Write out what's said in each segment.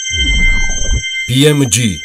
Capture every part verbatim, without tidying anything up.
B M G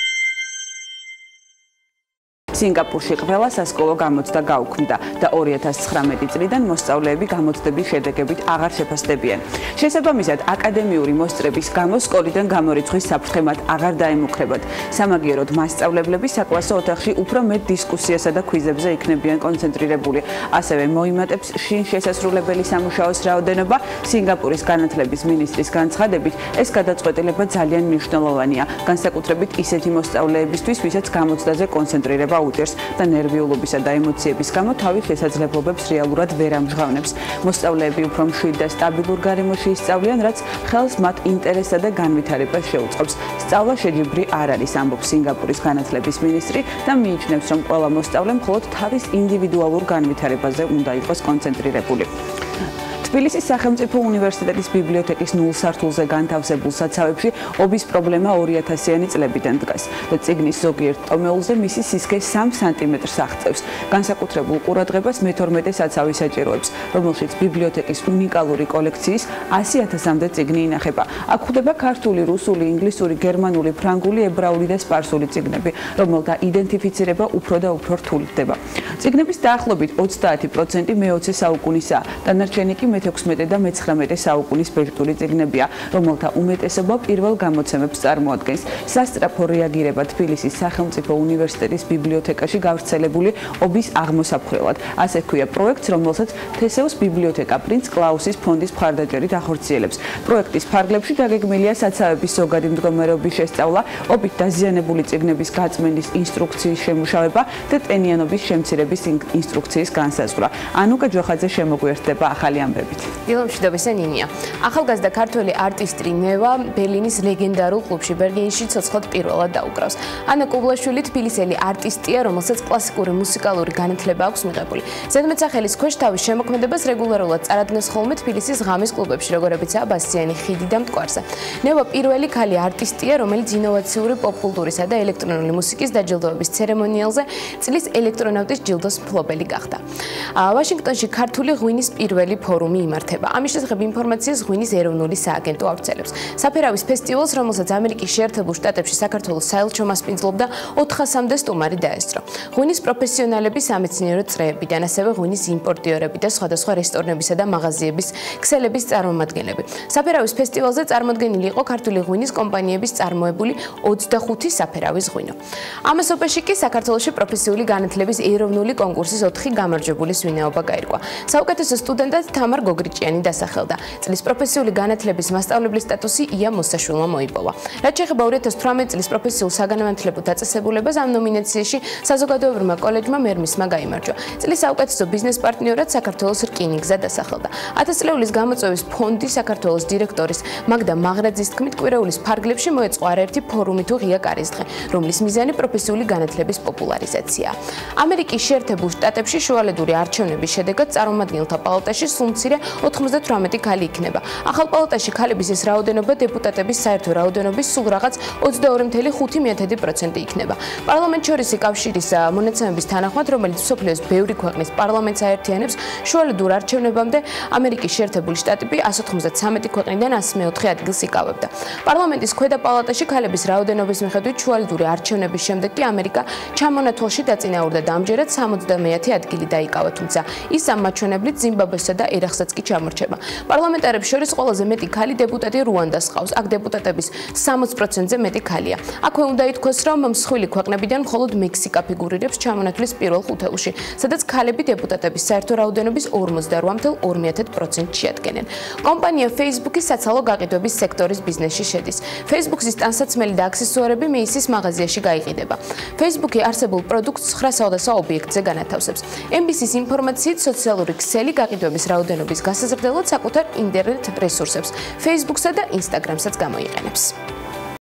სინგაპურში ყველა სასკოლო გამოცდა გაუქმდა და ორი ათას ცხრამეტი წლიდან მოსწავლეები გამოცდების შედეგებით აღარ შეფასდებიან. შესაბამისად, აკადემიური მოსწრების გამო სკოლიდან გამორიცხვის საფრთხე მათ აღარ დაემუქრებათ. სამაგიეროდ მასწავლებლები საკლასო ოთახში უფრო მეტ დისკუსიასა და ქვიზებზე იქნებიან კონცენტრირებული. ასევე მოიმატებს შინ შესასრულებელი სამუშაოს რაოდენობა. სინგაპურის განათლების მინისტრის განცხადებით, ეს გადაწყვეტილება ძალიან მნიშვნელოვანია, განსაკუთრებით ისეთი მოსწავლეებისთვის, ვისაც გამოცდაზე კონცენტრირება უჭერს და ნერვიულობისა და ემოციების გამო თავის შესაძლებლობებს რეალურად ვერ ამჟღავნებს. მოსწავლეები უფრო მშვიდ და სტაბილურ გარემოში ისწავლიან, რაც ხელს მათ ინტერესსა და განვითარებას შეუწყობს. სწავლა შეჯიბრი არ არის, ამბობს სინგაპურის განათლების მინისტრი და მიიჩნევს, რომ ყველა მოსწავლე მხოლოდ თავის ინდივიდუალურ განვითარებაზე უნდა იყოს კონცენტრირებული. თბილისის სახელმწიფო უნივერსიტეტის ბიბლიოთეკის ნულ სართულზე განთავსებულ საცავებში ობის პრობლემა ორი ათასიანი წლებიდან დგას და წიგნის ზოგიერთ ტომეულზე მისი სისქე სამ სანტიმეტრს აღწევს. განსაკუთრებულ ყურადღებას მეთორმეტე საცავი საჭიროებს, რომელშიც ბიბლიოთეკის უნიკალური კოლექციის ასი ათასამდე წიგნი ინახება. აქ გვხვდება ქართული, რუსული, ინგლისური, გერმანული, ფრანგული, ებრაული და სპარსული წიგნები, რომელთა იდენტიფიცირება უფრო და უფრო რთული ხდება. წიგნების დაახლოებით ოცდაათი პროცენტი მეოცე საუკუნისაა, დანარჩენი კი მეთექვსმეტე და მეცხრამეტე საუკუნის ბერძნული წიგნებია, რომელთა უმეტესობა პირველ გამოცემებს წარმოადგენს. სასწრაფო რეაგირება თბილისის სახელმწიფო უნივერსიტეტის ბიბლიოთეკაში გავრცელებული ობის აღმოსაფხრელად. ასე ჰქვია პროექტს, რომელსაც თესეუს ბიბლიოთეკა პრინც კლაუსის ფონდის მხარდაჭერით ახორციელებს. პროექტის ფარგლებში დაგეგმილია საცავების ზოგადი მდგომარეობის შესწავლა, ობით დაზიანებული წიგნების გაწმენდის ინსტრუქციის შემუშავება და ტენიანობის შემცირების ინსტრუქციის განსაზღვრა. ანუკა ჯოხაძე შემოგვიერთდება ახალი ამბებით. დილომშვიდობისა ნინია. ახალგაზრდა ქართველი არტისტი ნევა ბერლინის ლეგენდარულ კლუბში ბერგენში ცოცხლად პირველად დაუკრავს. ანა კუბლაშვილი თბილისელი არტისტია, რომელსაც კლასიკური მუსიკალური განათლება აქვს მიღებული. ზედმეტსახელის ქვეშ თავის შემოქმედებას რეგულარულად წარადგენს ხოლმე თბილისის ღამის კლუბებში, როგორებიცაა ბასიანი ხიდი და მტკვარზე. ნევა პირველი ქალი არტისტია, რომელიც ინოვაციური პოპკულტურისა და ელექტრონული მუსიკის დაჯილდოების ცერემონიალზე წლის ელექტრონავტის ჯილდოს მფლობელი გახდა. ვაშინგტონში ქართული ღვინის პირველი ფორუმი იმართება. ამის შესახებ ინფორმაციას ღვინის ეროვნული სააგენტო ავრცელებს. საფერავის ფესტივალს, რომელსაც ამერიკის შეერთებულ შტატებში საქართველოს საელჩო მასპინძლობდა, ოთხასამდე სტუმარი დაესწრო. ღვინის პროფესიონალები, სამეცნიერო წრეებიდან, ასევე ღვინის იმპორტიორები და სხვადასხვა რესტორნებისა და მაღაზიების ქსელების წარმომადგენლები. საფერავის ფესტივალზე წარმოდგენილი იყო ქართული ღვინის კომპანიების წარმოებული ოცდახუთი საფერავის ღვინო. ამასობაში კი საქართველოში პროფესიული განათლების ეროვნული კონკურსის ოთხი გამარჯვებულის ვინაობა გაირკვა. საუკეთესო სტუდენტად თამარ გოგრიჭიანი დასახელდა. წლის პროფესიული განათლების მასწავლებლის სტატუსი ია მოსაშვილმა მოიპოვა. რაც შეეხება ორი ათას თვრამეტი წლის პროფესიულ საგანმანათლებლო დაწესებულებას, ამ ნომინაციაში საზოგადოებრივმა კოლეჯმა მერმისმა გაიმარჯვა. წლის საუკეთესო ბიზნეს პარტნიორად საქართველოს რკინიგზა დასახელდა. ათასწლეულის გამოწვევის ფონდი საქართველოს დირექტორის მაგდა მაღრაძის თქმით, კვირეულის ფარგლებში მოეწყო არაერთი ფორუმი თუ ღია კარისდღე, რომლის მიზანი პროფესიული განათლების პოპულარიზაციაა. ამერიკის შეერთებულ შტატებში შუალედური არჩევნების შედეგად წარმომადგენელთა პალატაში სულ მცირე ოთხმოცდათვრამეტი ქალი იქნება. ახალ პალატაში ქალების ეს რაოდენობა დეპუტატების საერთო რაოდენობის სულ რაღაც ოცდაორი წამყვანი ხუთი პროცენტი იქნება. პარლამენტშორისი კავშირის მონაცემების თანახმად, რომელიც მსოფლიოს ბევრი ქვეყნის პარლამენტს აერთიანებს, შუალედურ არჩევნებამდე ამერიკის შეერთებული შტატები εκατს ოცდათვრამეტი ქვეყნიდან ასი მეოთხე ადგილს იკავებდა. პარლამენტის ქვედა პალატაში ქალების რაოდენობის მიხედვით შუალედური არჩევნების შემდეგ კი ამერიკა ჩამონათვალში დაწინაურდა და ამჯერად სამოცდამეათე ადგილი დაიკავა, თუმცა ის ამ მაჩვენებლით ზიმბაბვესა და ერაყსაც კი ჩამორჩება. პარლამენტარებს შორის ყველაზე მეტი ქალი დეპუტატი რუანდას ყავს. აქ დეპუტატების სამოცი პროცენტზე მეტი ქალია. აქვე უნდა ითქვას, რომ მსხვილი ქვეყნებიდან მხოლოდ მექსიკა ფიგურირებს ჩამონათვლის პირველ ხუთეულში, სადაც ქალები დეპუტატების საერთო რაოდენობის ორმოცდაორი წამყვანი პროცენტს შეადგენენ. კომპანია Facebook-ის საცალო გაყიდვების სექტორის ბიზნესში შედის. Facebook-ის ტანსაცმელი და აქსესუარები მეისის მაღაზიაში გაიყიდება. Facebook-ი არსებულ პროდუქტს ცხრა საოდასო ობიექტზე განათავსებს. ემ ბი სის ინფორმაციით, სოციალური ქსელი გაყიდვების რაოდენობის გასაზრდელად საკუთარ ინტერნეტ რესურსებს, Facebook-სა და Instagram-საც გამოიყენებს.